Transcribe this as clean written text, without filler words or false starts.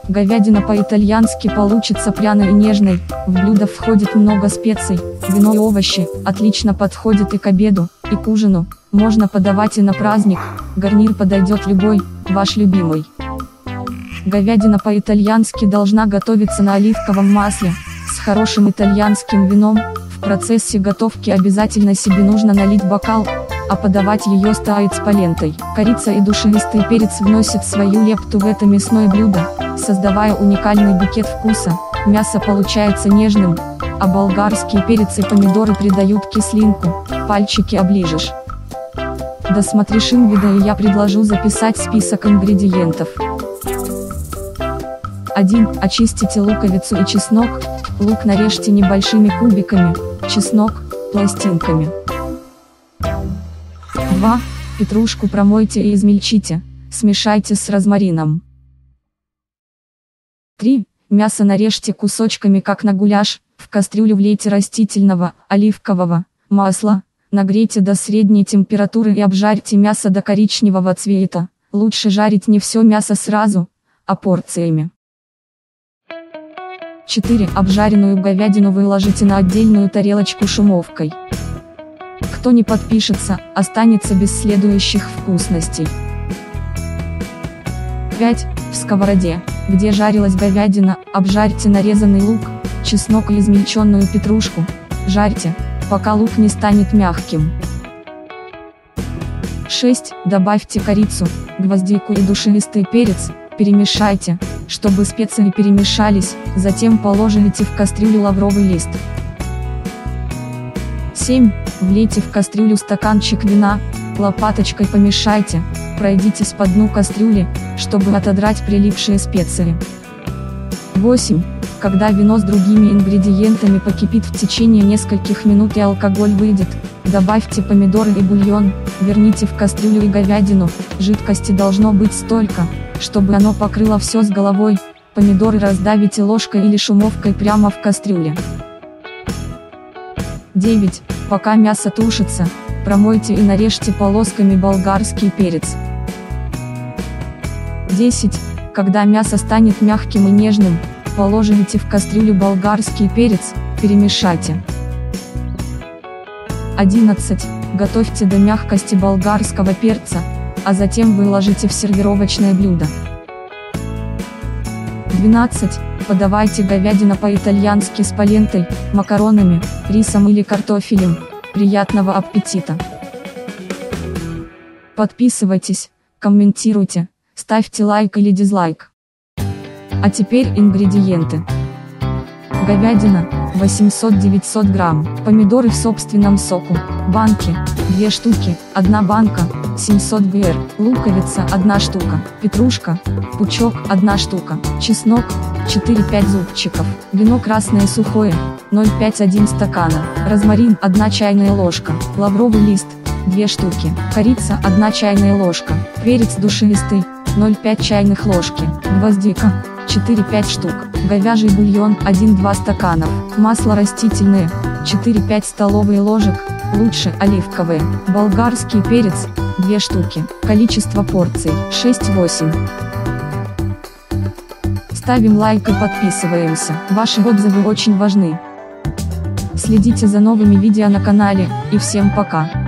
говядина по-итальянски получится пряной и нежной, в блюдо входит много специй, вино и овощи, отлично подходит и к обеду, и к ужину, можно подавать и на праздник, гарнир подойдет любой, ваш любимый. Говядина по-итальянски должна готовиться на оливковом масле, с хорошим итальянским вином, в процессе готовки обязательно себе нужно налить бокал, а подавать ее стоит с полентой. Корица и душистый перец вносят свою лепту в это мясное блюдо, создавая уникальный букет вкуса, мясо получается нежным, а болгарские перец и помидоры придают кислинку, пальчики оближешь. Досмотришь видео и я предложу записать список ингредиентов. 1. Очистите луковицу и чеснок, лук нарежьте небольшими кубиками, чеснок – пластинками. 2. Петрушку промойте и измельчите, смешайте с розмарином. 3. Мясо нарежьте кусочками как на гуляш, в кастрюлю влейте растительного, оливкового, масла, нагрейте до средней температуры и обжарьте мясо до коричневого цвета, лучше жарить не все мясо сразу, а порциями. 4. Обжаренную говядину выложите на отдельную тарелочку шумовкой. Кто не подпишется, останется без следующих вкусностей. 5. В сковороде, где жарилась говядина, обжарьте нарезанный лук, чеснок и измельченную петрушку, жарьте, пока лук не станет мягким. 6. Добавьте корицу, гвоздику и душистый перец, перемешайте, чтобы специи перемешались, затем положите в кастрюлю лавровый лист. 7. Влейте в кастрюлю стаканчик вина, лопаточкой помешайте, пройдитесь по дну кастрюли, чтобы отодрать прилипшие специи. 8. Когда вино с другими ингредиентами покипит в течение нескольких минут и алкоголь выйдет, добавьте помидоры и бульон, верните в кастрюлю и говядину, жидкости должно быть столько, чтобы оно покрыло все с головой, помидоры раздавите ложкой или шумовкой прямо в кастрюле. 9. Пока мясо тушится, промойте и нарежьте полосками болгарский перец. 10. Когда мясо станет мягким и нежным, положите в кастрюлю болгарский перец, перемешайте. 11. Готовьте до мягкости болгарского перца, а затем выложите в сервировочное блюдо. 12. Подавайте говядину по-итальянски с полентой, макаронами, рисом или картофелем. Приятного аппетита! Подписывайтесь, комментируйте, ставьте лайк или дизлайк. А теперь ингредиенты. Говядина, 800-900 грамм, помидоры в собственном соку, банки, 2 штуки, 1 банка, 700 гр, луковица 1 штука, петрушка, пучок 1 штука, чеснок, 4-5 зубчиков, вино красное сухое, 0,5-1 стакана, розмарин 1 чайная ложка, лавровый лист, 2 штуки, корица 1 чайная ложка, перец душистый, 0,5 чайных ложки, гвоздика, 4-5 штук, говяжий бульон 1-2 стаканов, масло растительное, 4-5 столовые ложек, лучше оливковое, болгарский перец, 2 штуки, количество порций 6-8. Ставим лайк и подписываемся, ваши отзывы очень важны. Следите за новыми видео на канале, и всем пока.